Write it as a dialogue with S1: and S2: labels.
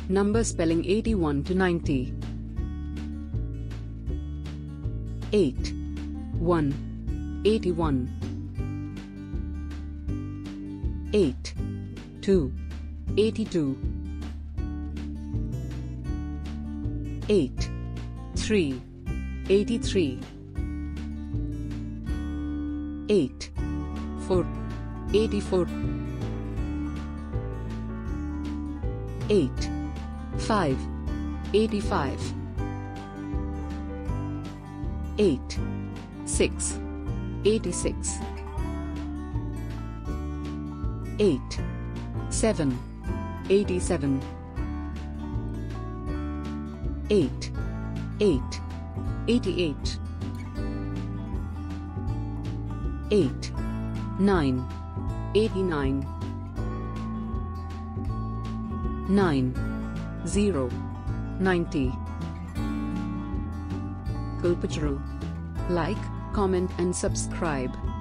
S1: Number spelling 81 to 90. 8. 1. 81. 8. 2. 82. 8. 3. 83. 8. 4. 84. 8. 5. 85. 8. 6. 86. 8. 7. 87. 8. 8. 88. 8. 9. 89. 9. 0. 90. Kulpacharu. Like, comment and subscribe.